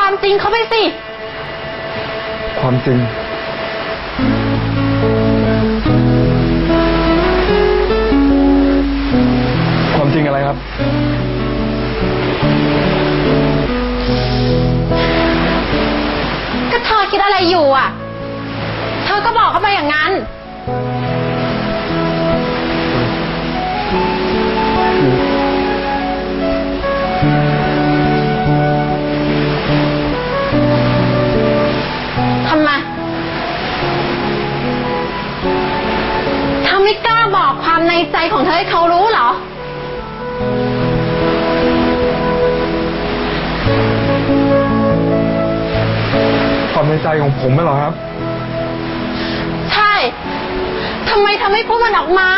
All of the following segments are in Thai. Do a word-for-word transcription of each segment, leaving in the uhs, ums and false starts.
ความจริงเข้าไปสิความจริงความจริงอะไรครับก็เธอคิดอะไรอยู่อ่ะเธอก็บอกเข้าไปอย่างนั้นทำไมเธอไม่กล้าบอกความในใจของเธอให้เขารู้เหรอความในใจของผมไม่หรอครับใช่ทำไมเธอไม่พูดมันออกมา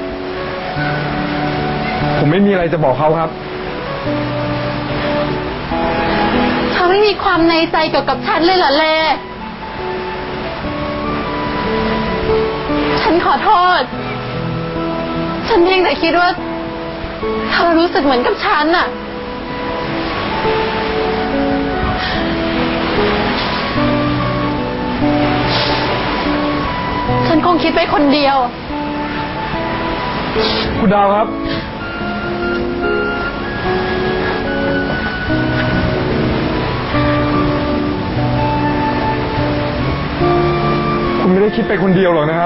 ผมไม่มีอะไรจะบอกเขาครับเธอไม่มีความในใจเกี่ยวกับฉันเลยเหรอเลฉันขอโทษฉันเพียงแต่คิดว่าเธอรู้สึกเหมือนกับฉันน่ะฉันคงคิดไปคนเดียวคุณดาวครับคุณไม่ได้คิดไปคนเดียวหรอกนะครับ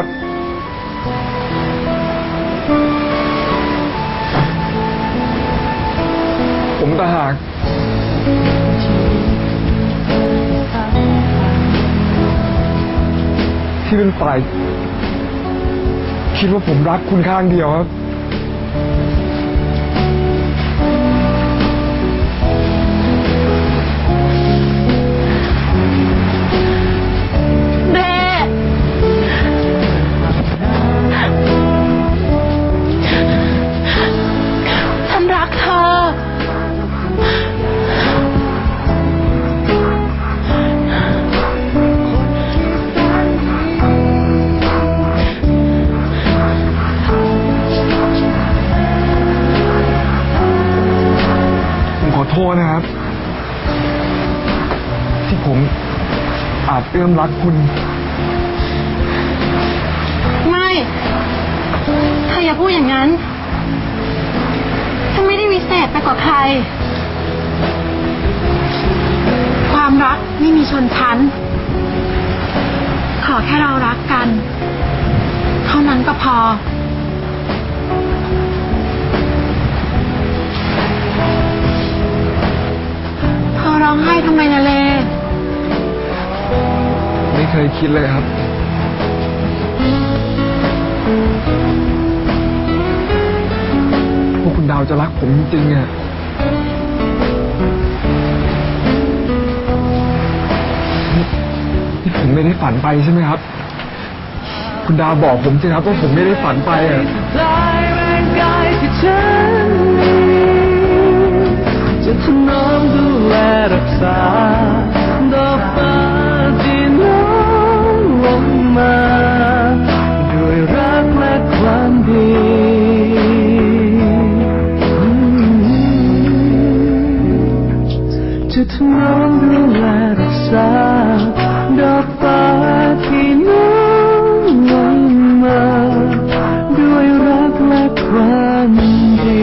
ผมต่างหากที่เป็นฝ่ายคิดว่าผมรักคุณข้างเดียวครับเบ้ฉันรักเธอขอโทษนะครับที่ผมอาจเอื้อมรักคุณไม่เธออย่าพูดอย่างนั้นฉันไม่ได้วิเศษไปกว่าใครความรักไม่มีชนชั้นขอแค่เรารักกันเท่านั้นก็พอร้องไห้ทำไมนะเลไม่เคยคิดเลยครับพวกคุณดาวจะรักผมจริงๆอ่ะนี่ผมไม่ได้ฝันไปใช่ไหมครับคุณดาวบอกผมสิครับว่าผมไม่ได้ฝันไปอ่ะจะถนอมดูแลรักษาดอกฟ้าที่น้องลงมาด้วยรักและความดีจะถนอมดูแลรักษาดอกฟ้าที่น้องลงมาด้วยรักและความดี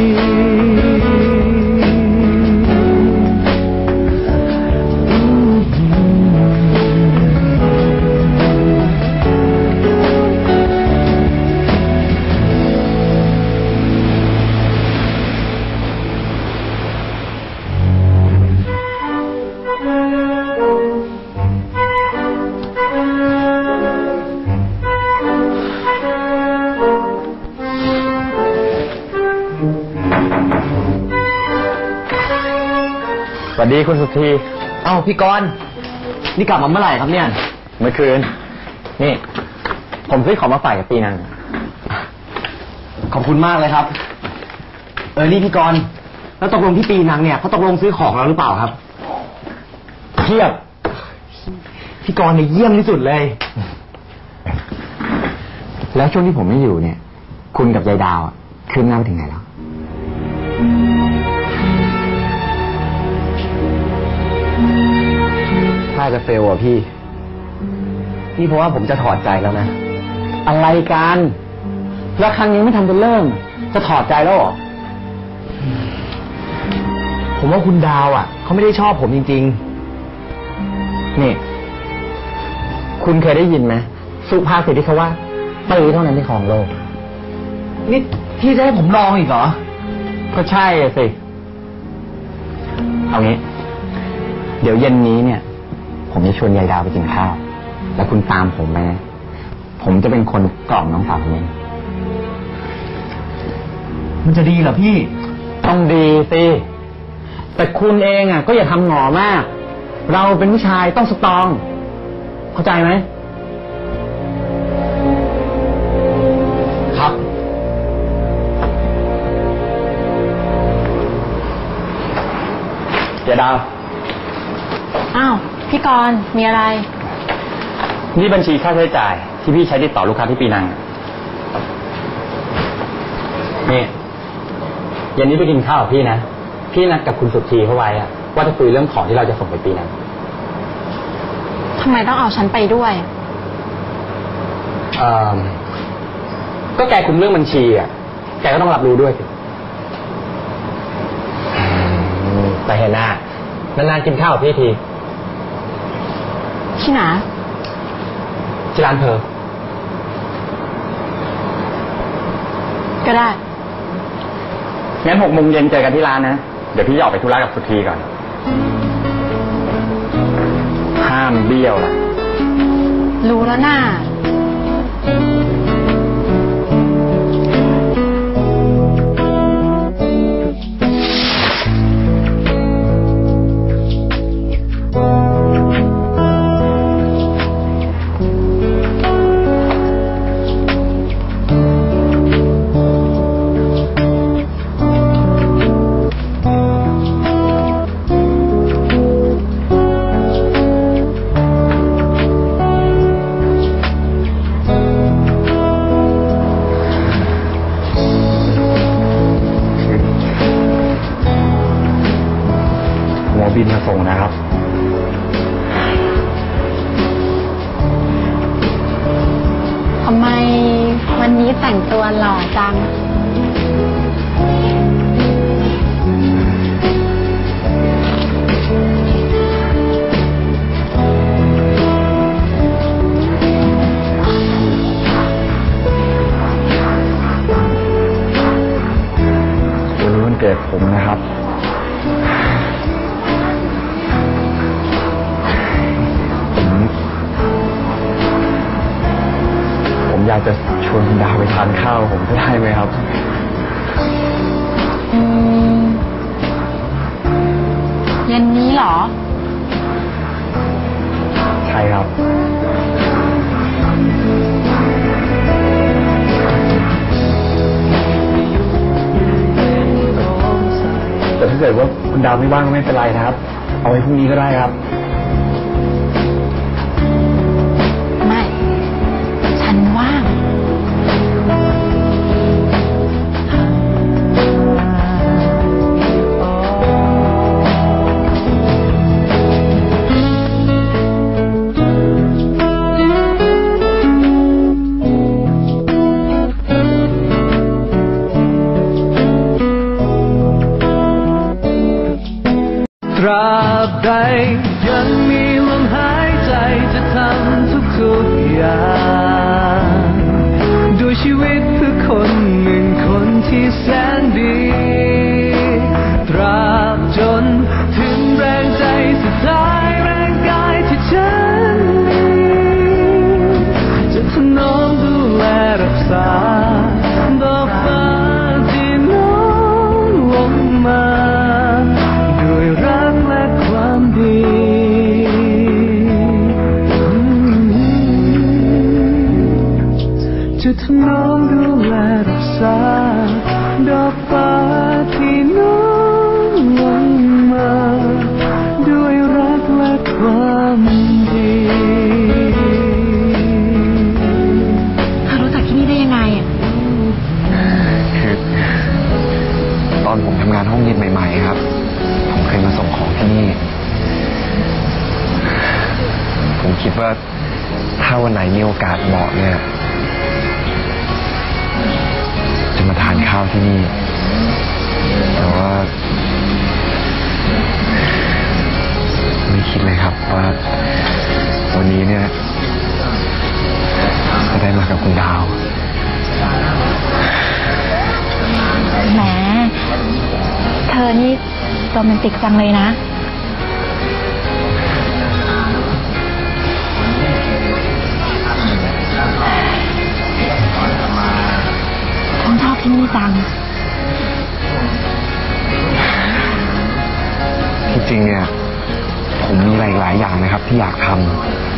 สวัสดีคุณสุธีเอ้าพี่กรณ์นี่กลับมาเมื่อไหร่ครับเนี่ยเมื่อคืนนี่ผมซื้อของมาฝากกับปีนังขอบคุณมากเลยครับเออนี่พี่กรณ์แล้วตกลงพี่ปีนังเนี่ยเขาตกลงซื้อของแล้วหรือเปล่าครับเทียบพี่กรณ์เนี่ยเยี่ยมที่สุดเลยแล้วช่วงที่ผมไม่อยู่เนี่ยคุณกับยายดาวคืบหน้าไปถึงไหนแล้วผาจะเฟลอ่ะพี่นี่เพราะว่าผมจะถอดใจแล้วนะอะไรกันแล้วครั้งนี้ไม่ทันจะเริ่มจะถอดใจแล้วเหรอผมว่าคุณดาวอ่ะเขาไม่ได้ชอบผมจริงๆนี่คุณเคยได้ยินไหมสุภาษิตที่เขาว่าตื้อเท่านั้นที่ครองโลกนี่พี่จะให้ผมลองอีกเหรอก็ใช่สิเอางี้เดี๋ยวเย็นนี้เนี่ยผมจะชวนยายดาวไปกินข้าวแล้วคุณตามผมไปนะผมจะเป็นคนกล่อมน้องสาวผมเองมันจะดีเหรอพี่ต้องดีสิแต่คุณเองอ่ะก็อย่าทำหงอมากเราเป็นผู้ชายต้องสตรองเข้าใจไหมครับยายดาวอ้าวพี่กรณ์มีอะไรนี่บัญชีค่าใช้จ่ายที่พี่ใช้ติดต่อลูกค้าที่ปีนังนี่เย็นนี้ไปกินข้าวกับพี่นะพี่นัดกับคุณสุธีเขาไว้อะว่าจะคุยเรื่องของที่เราจะส่งไปปีนังทำไมต้องเอาฉันไปด้วยเอ่อก็แกคุมเรื่องบัญชีอ่ะแกก็ต้องรับรู้ด้วยสิไปเห็นหน้านานๆกินข้าวกับพี่ทีที่ไหนที่ร้านเธอก็ได้งั้นหกโมงเย็นเจอกันที่ร้านนะเดี๋ยวพี่ออกไปธุระกับสุธีก่อนห้ามเบี้ยวล่ะรู้แล้วน่าบินมาส่งนะครับทำไมวันนี้แต่งตัวหล่อจังวันนี้วันเกิดผมนะครับอยากจะชวนคุณดาวไปทานข้าวผมจะได้ไหมครับอืมเย็นนี้เหรอใช่ครับแต่ถ้าเกิดว่าคุณดาวไม่ว่างก็ไม่เป็นไรนะครับเอาไว้พรุ่งนี้ก็ได้ครับว่างตราบใดยังมีลมหายใจจะทำทุกๆอย่างด้วยชีวิตเพื่อคนหนึ่งคนที่แสนดีตราบจนถึงแรงใจสุดท้ายแรงกายที่ฉันมีจะถนอมดูแลรักษาดอกฟ้าที่น้องลงมาด้วยรักและความดีจะถนอมดูแลรักษาดอกฟ้าที่น้องลงมาคิดว่าถ้าวันไหนมีโอกาสเหมาะเนี่ยจะมาทานข้าวที่นี่แต่ว่าไม่คิดเลยครับว่าวันนี้เนี่ยจะได้มากับคุณดาวแหมเธอนี่โรแมนติกจังเลยนะฉันชอบที่นี่จังที่จริงเนี่ยผมมีหลายๆอย่างนะครับที่อยากท